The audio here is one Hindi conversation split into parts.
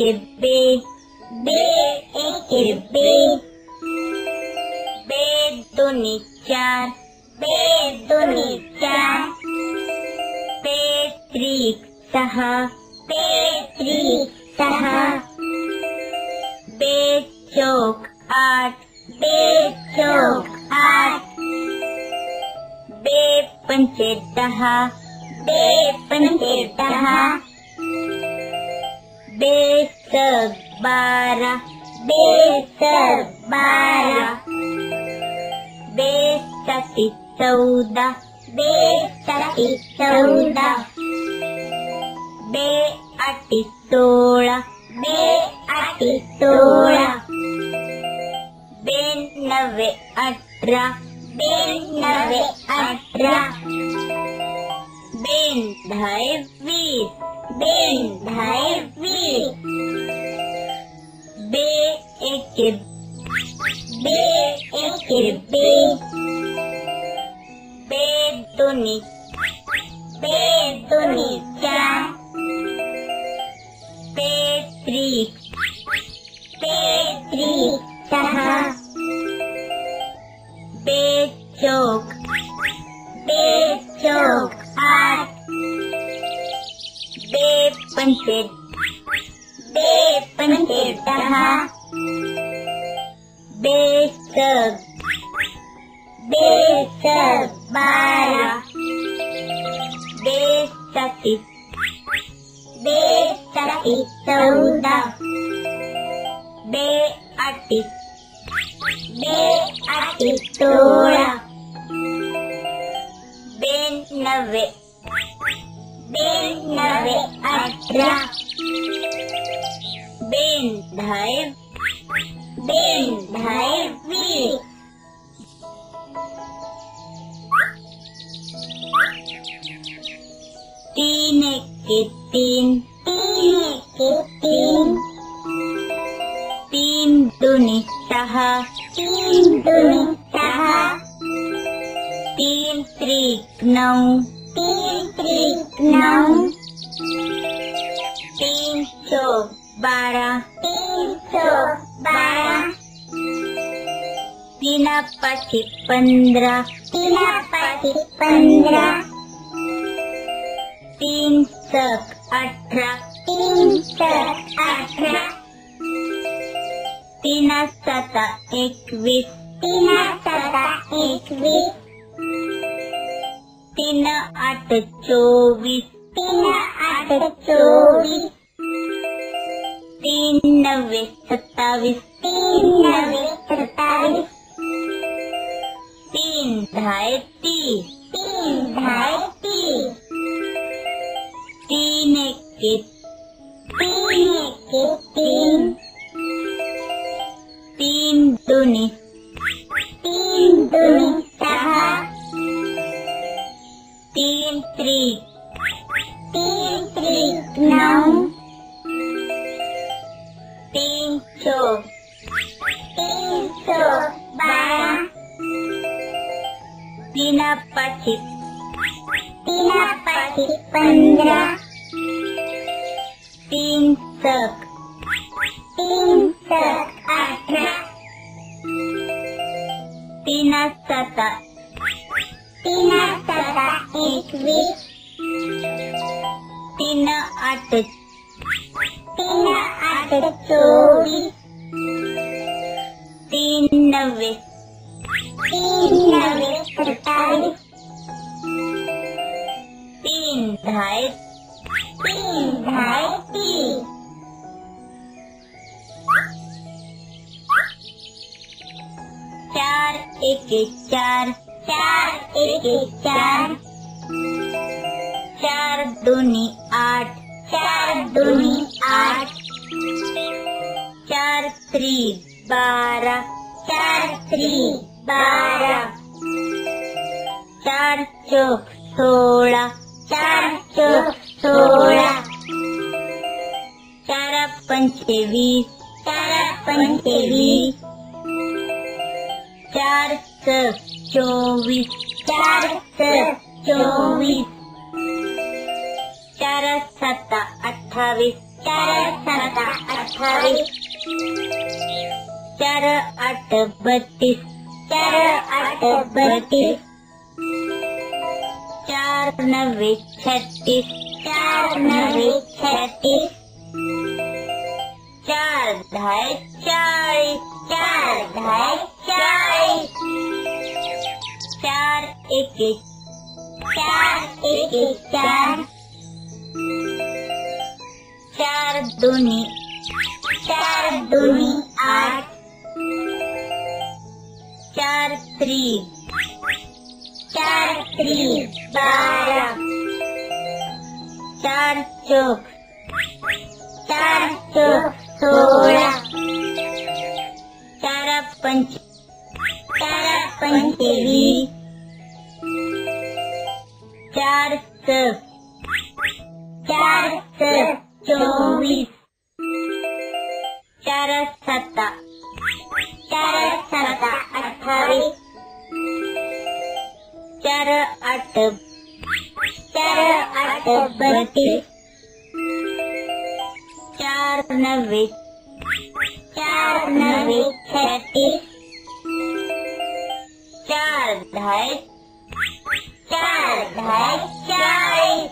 बे, बे एके बे, बे दूनी चार, बे दूनी चार, बे त्रिक सहा, बे त्रिक सहा, बे चौक आठ, बे चौक आठ, बे पंचे दहा, बे पंचे दहा, बे सग बारा, बे सग बारा, बे सती चौदा, बे सती चौदा, बे आठी सोळा, बे आठी सोळा, बे नवे अठरा, बे नवे अठरा, बेन ढाई वीस, बेन ढाई वीस, बे एके बे, बे दूनी चार, बे त्रिक सहा, बे चौक आठ, बे पंचे दहा, बे सग बारा, बे सती चौदा, बे आठी सोळा, बे नवे अठरा, बेन ढाई वीस, तीन एके तीन, तीन दूनी सहा, तीन त्रिक नऊ, तीन चौक बारा, तीना पाची पंधरा, तीन सक अठरा, तीना सता एकवीस, तीन आठ चोवीस, तीन नवे सत्तावीस, तीन ढाई तीस, तीन एके तीन दूनी सहा, तीन त्रिक नऊ, तीन चौक बारा, तीना पाची पंधरा, तीन सक अठरा, तीना सता एकवीस, तीन आठ चोवीस, तीन नवे सत्तावीस, तीन ढाई तीस, चार एके चार, चार दूनी आठ, चार त्रिक बारा, चार चौक सोळा, चार पंचे वीस, चार सक चोवीस, चार सता 28, चार सत्ता 28, चार आठ 32, चार आठ 32, चार नवे 36, चार नवे 36, चार ढाई 40, चार ढाई 40, चार एक चार, चार दूनी 8, चार त्रीक 12, चार चौक 16, चार पंचे 20, चार सत्ता 24, चार सत्ता 28, चार आठ 32, चार नवे 36, चार ढाई 40.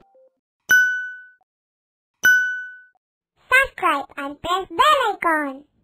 Subscribe and press bell icon.